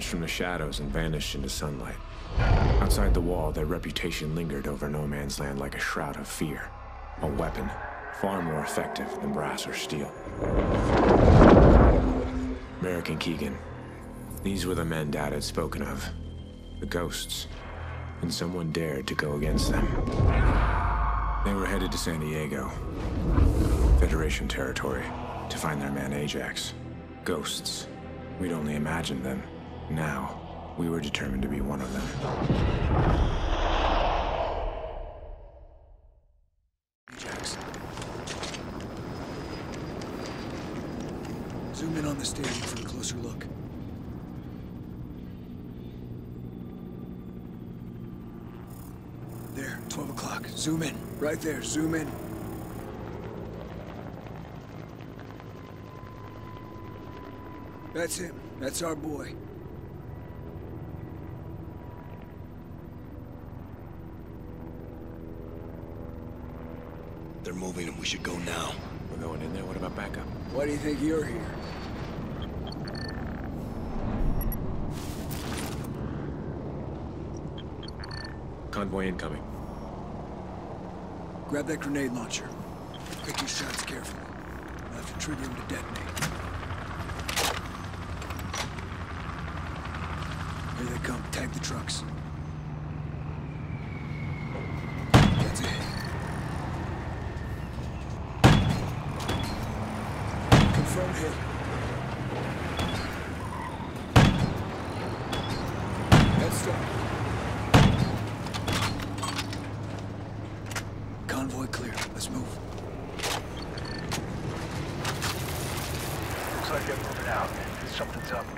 emerged from the shadows and vanished into sunlight. Outside the wall, their reputation lingered over no man's land like a shroud of fear. A weapon, far more effective than brass or steel. Merrick and Keegan. These were the men Dad had spoken of. The Ghosts. And someone dared to go against them. They were headed to San Diego, Federation territory, to find their man Ajax. Ghosts. We'd only imagined them. Now, we were determined to be one of them. Ajax. Zoom in on the stadium for a closer look. There, 12 o'clock. Zoom in. Right there, zoom in. That's him. That's our boy. They're moving and we should go now. We're going in there? What about backup? Why do you think you're here? Convoy incoming. Grab that grenade launcher. Pick your shots carefully. I'll have to trigger him to detonate. Here they come. Tag the trucks. That's it. Confirm hit. Head start. Convoy clear. Let's move. Looks like they're moving out. Something's up.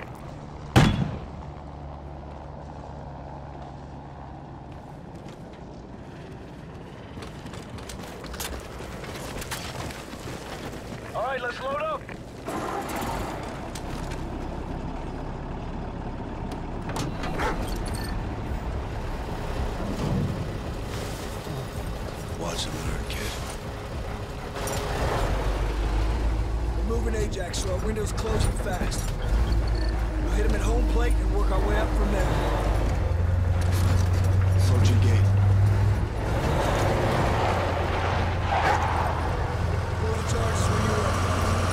All right, let's load up. Watch and learn, kid. We're moving Ajax, so our window's closing fast. We'll hit him at home plate and work our way up from there. Approaching gate. Pull the charges when you're ready.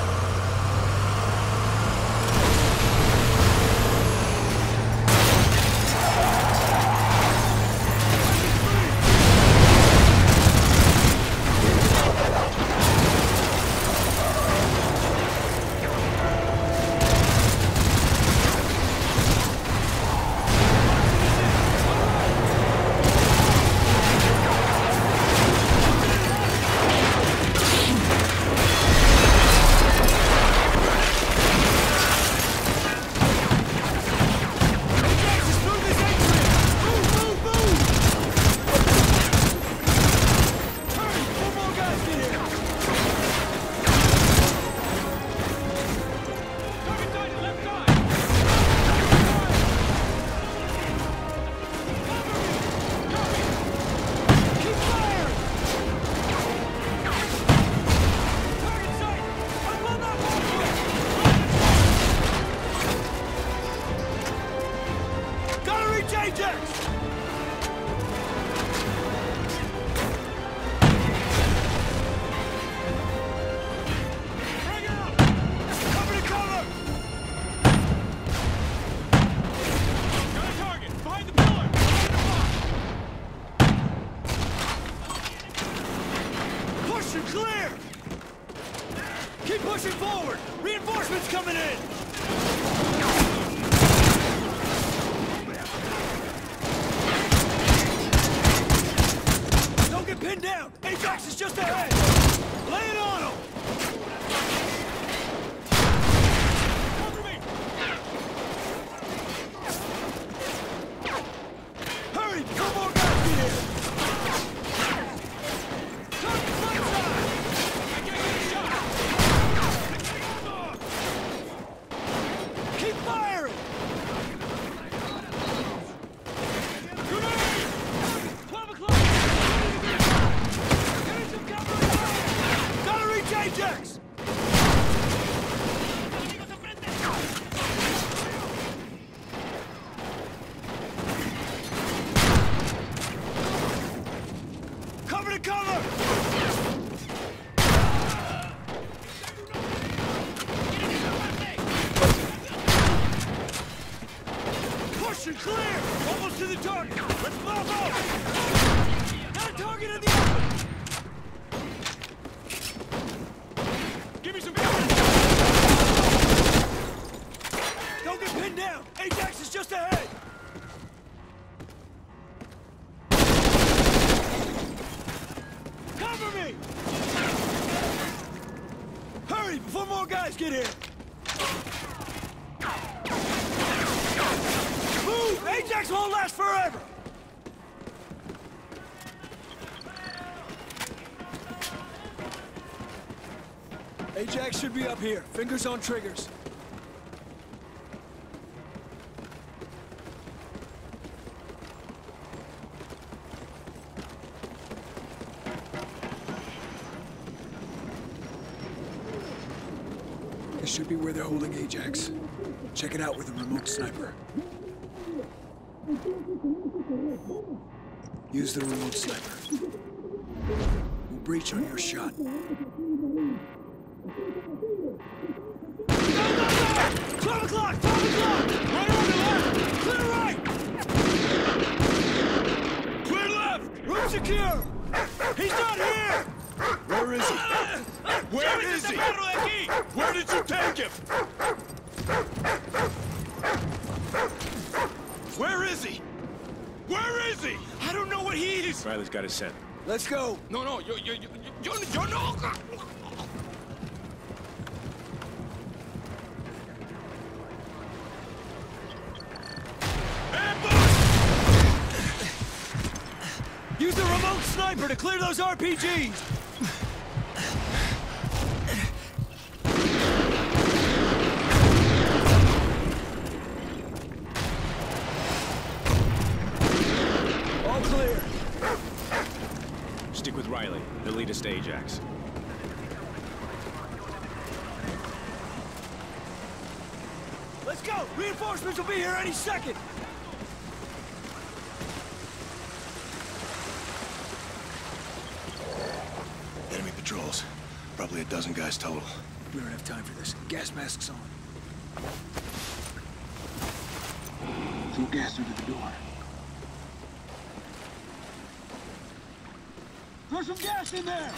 Clear! Keep pushing forward! Reinforcements coming in! Don't get pinned down! Ajax is just ahead! Lay it on him! Cover me! Hurry! Come on, guys, get in! Ajax! Hurry, before more guys get here! Move! Ajax won't last forever! Ajax should be up here. Fingers on triggers. This should be where they're holding Ajax. Check it out with a remote sniper. Use the remote sniper. We'll breach on your shot. Go, go, go! 12 o'clock! 12 o'clock! Right on the left! Clear right! Clear left! Room secure! He's not here! Where is he? Where is he? Where did you take him? Where is he? Where is he? I don't know what he is! Riley's got his scent. Let's go. No, no, yo no. Use the remote sniper to clear those RPGs! All clear. Stick with Riley. He'll lead us to Ajax. Let's go! Reinforcements will be here any second! Enemy patrols. Probably a dozen guys total. We don't have time for this. Gas masks on. Throw gas under the door. Throw some gas in there!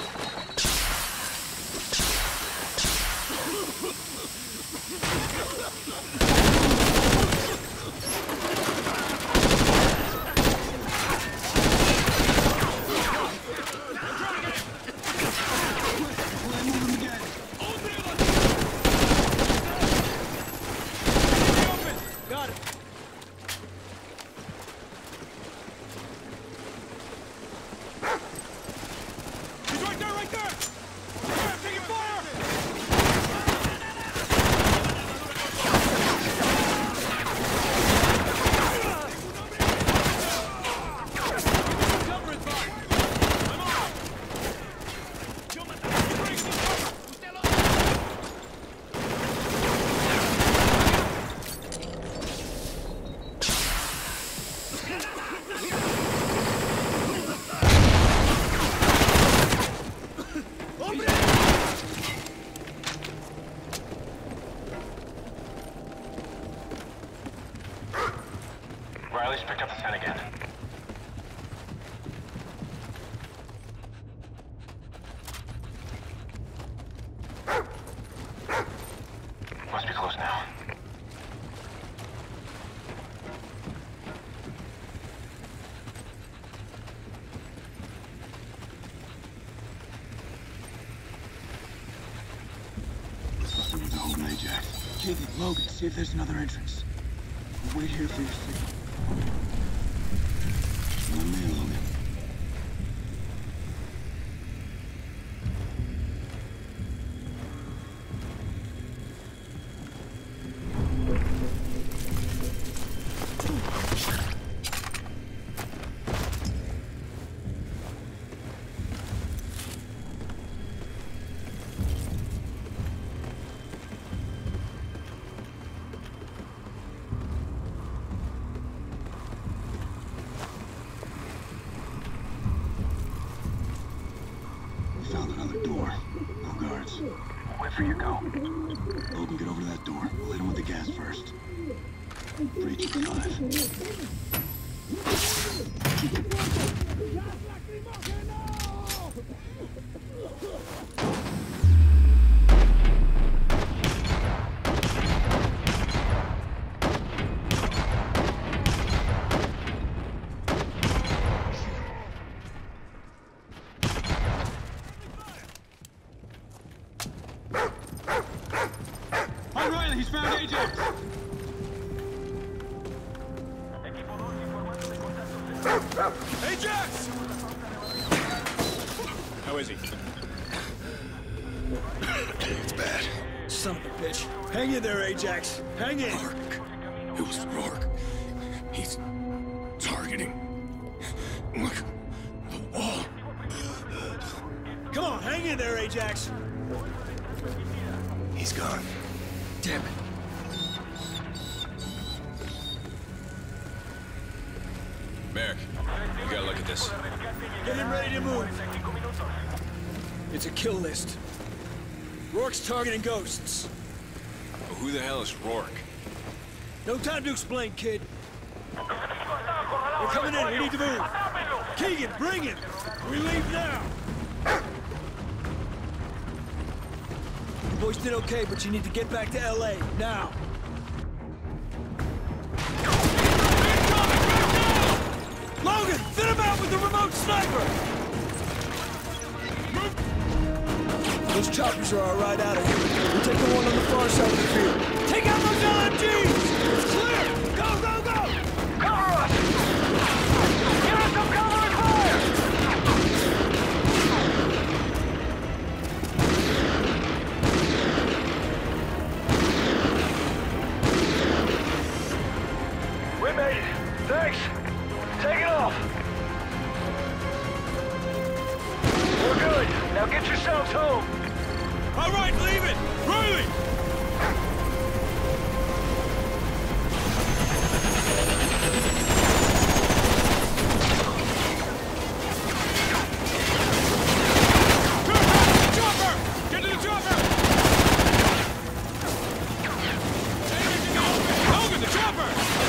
Got it! He's right there, right there! Fire, taking fire! Cover it, fire! Come on! Riley's picked up the scent again. Must be close now. Supposed to be the whole Ajax. Jacob, Logan, see if there's another entrance. We'll wait here for your signal. My man, Logan. Found another door. No guards. Wait for you go. Logan, get over to that door. We'll hit him with the gas first. Breach in 5. Ajax! How is he? It's bad. Son of a bitch. Hang in there, Ajax. Hang in. Rourke. It was Rourke. He's targeting. Look, the wall. Come on, hang in there, Ajax. He's gone. Damn it. Merrick, you gotta look at this. Get him ready to move. It's a kill list. Rourke's targeting ghosts. But who the hell is Rourke? No time to explain, kid. We're coming in. We need to move. Keegan, bring it. We leave now. The boys did okay, but you need to get back to LA now. Logan, fit him out with the remote sniper. Those choppers are our ride out of here. We'll take the one on the far side of the field. Take out those LMGs! It's clear! Go, go, go! Cover us! Give us some cover and fire! We made it. Thanks. Take it off. We're good. Now get yourselves home. All right, leave it! Riley! Chopper! Get to the chopper! Logan, the chopper!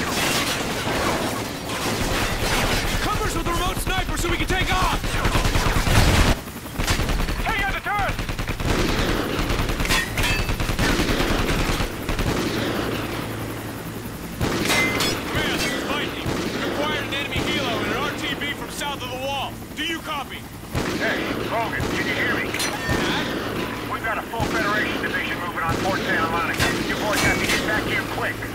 Covers with the remote sniper so we can take off! Take out the turret! Command, this is Lightning. We've acquired an enemy helo and an RTB from south of the wall. Do you copy? Hey, Logan, can you hear me? Dad? We've got a full Federation division moving on Fort Santa Monica. You boys have to get back here quick.